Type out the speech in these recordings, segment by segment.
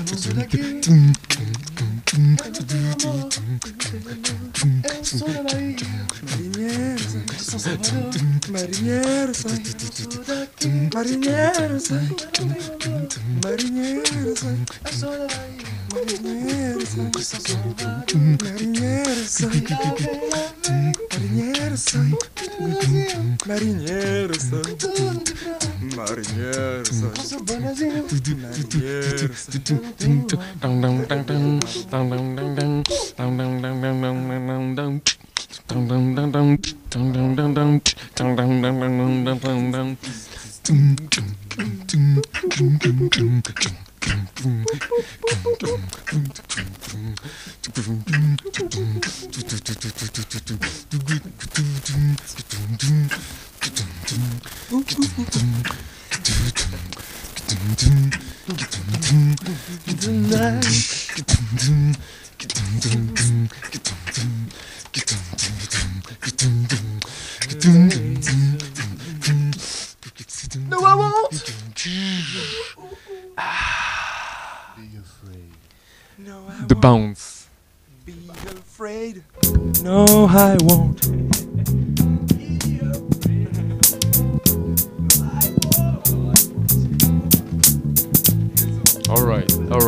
No, I won't. The bounce. Be afraid. No, I won't. Alright.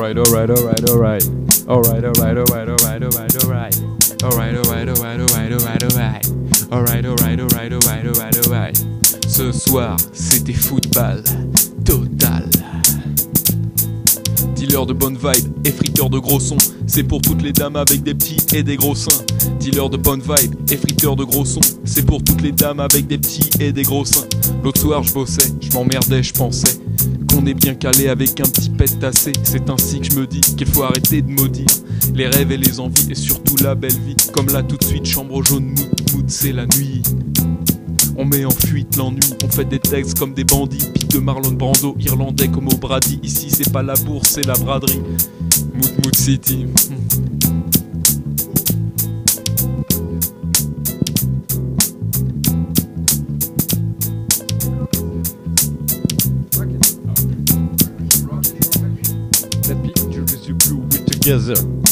Ce soir, c'était football total. Dealer de bonne vibe et friteur de gros sons, c'est pour toutes les dames avec des petits et des gros seins. Dealer de bonne vibe et friteur de gros sons, c'est pour toutes les dames avec des petits et des gros seins. L'autre soir je bossais, je m'emmerdais, je pensais qu'on est bien calé avec un petit pet tassé. C'est ainsi que je me dis qu'il faut arrêter de maudire les rêves et les envies et surtout la belle vie. Comme là tout de suite, chambre jaune, mood, c'est la nuit. On met en fuite l'ennui, on fait des textes comme des bandits. Pique de Marlon Brando, irlandais comme au Brady. Ici c'est pas la bourse, c'est la braderie. Mood City. Let me introduce you blue with together.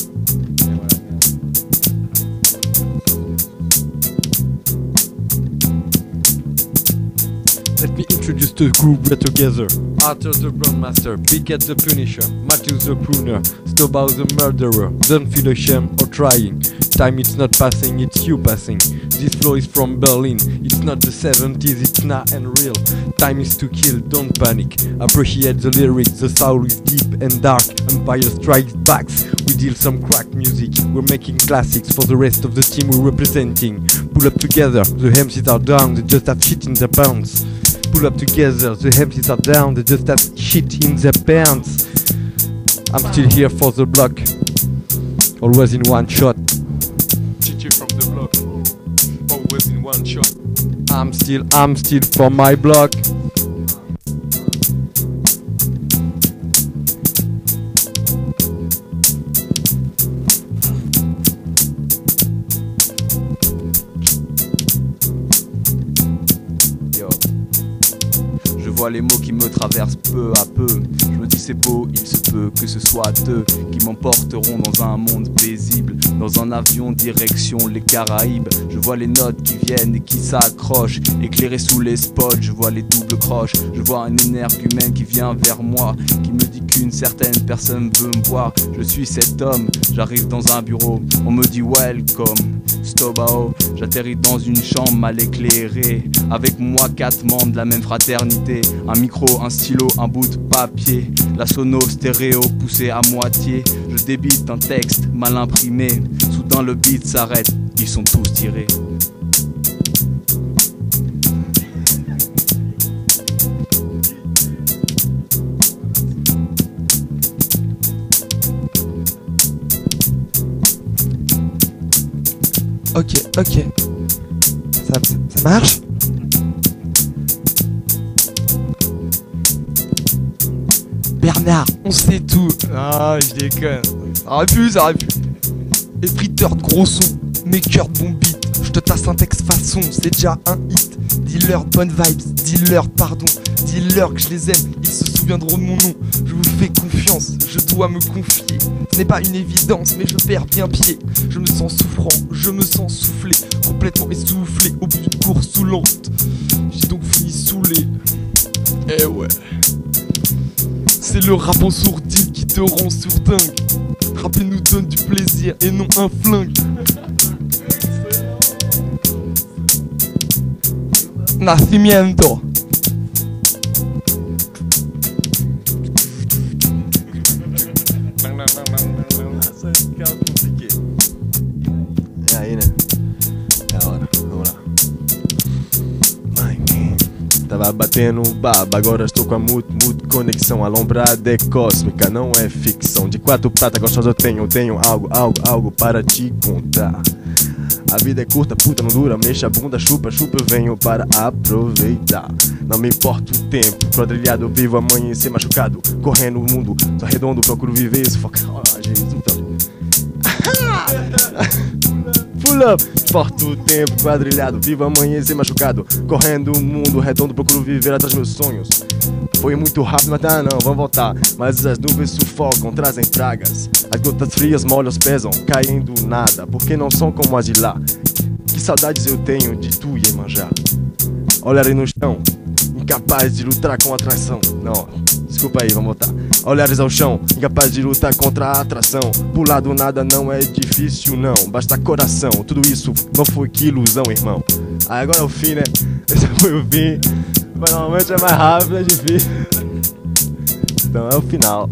Let me introduce the group we're together. Arthur the Grandmaster, Pickett the Punisher, Matthew the Pruner, Snowball the Murderer. Don't feel ashamed or trying. Time it's not passing, it's you passing. This flow is from Berlin. It's not the 70s, it's now and real. Time is to kill, don't panic. Appreciate the lyrics, the soul is deep and dark. Empire strikes back. We deal some crack music. We're making classics for the rest of the team we're representing. Pull up together, the MCs are down, they just have shit in their pants. Pull up together, the MCs are down, they just have shit in their pants. I'm still here for the block, always in one shot. Teacher from the block, always in one shot. I'm still for my block. Je vois les mots qui me traversent peu à peu. Je me dis c'est beau, il se peut que ce soit deux qui m'emporteront dans un monde paisible. Dans un avion direction les Caraïbes. Je vois les notes qui viennent et qui s'accrochent. Éclairées sous les spots, je vois les doubles croches. Je vois un énergumène qui vient vers moi, qui me dit qu'une certaine personne veut me voir. Je suis cet homme, j'arrive dans un bureau. On me dit welcome, Stobao. J'atterris dans une chambre mal éclairée. Avec moi 4 membres de la même fraternité. Un micro, un stylo, un bout de papier. La sono stéréo poussée à moitié. Je débite un texte mal imprimé. Soudain le beat s'arrête, ils sont tous tirés. Ok. Ça marche? Bernard, on sait tout. Ah, je déconne. Ça aurait pu. Effriteur de gros sons, maker de bon beat. Je te tasse un texte façon, c'est déjà un hit. Dis-leur bonnes vibes, dis-leur pardon, dis-leur que je les aime, ils se souviendront de mon nom. Je vous fais confiance, je dois me confier. Ce n'est pas une évidence, mais je perds bien pied. Je me sens souffrant, je me sens soufflé, complètement essoufflé au bout d'une course saoulante. J'ai donc fini saoulé. Eh ouais. C'est le rap en sourdine qui te rend sourdingue. Rapper nous donne du plaisir et non un flingue. Nacimiento. É aí, né? É a hora, vamos lá. Tava batendo baba, agora estou com a mut conexão. Alombrada é cósmica, não é ficção. De 4 pratas gostosas eu tenho algo para te contar. A vida é curta, puta, não dura, mexa a bunda, chupa, eu venho para aproveitar. Não me importa o tempo, quadrilhado, eu vivo amanhecer machucado. Correndo o mundo, só redondo, procuro viver sufocado. Ah, Jesus, então. Pull up, importa o tempo, quadrilhado, vivo amanhecer machucado. Correndo o mundo redondo, procuro viver atrás dos meus sonhos. Foi muito rápido, mas não, vamos voltar. Mas as nuvens sufocam, trazem pragas. As gotas frias molham os pés, caem do nada, porque não são como as de lá. Que saudades eu tenho de tu e Iemanjá. Olharem no chão, incapaz de lutar com a atração. Não, desculpa aí, vamos voltar. Olhares ao chão, incapaz de lutar contra a atração. Pular do nada não é difícil não, basta coração. Tudo isso não foi que ilusão, irmão. Aí agora é o fim, né? Esse foi o fim. Mas normalmente é mais rápido, é difícil. Então é o final.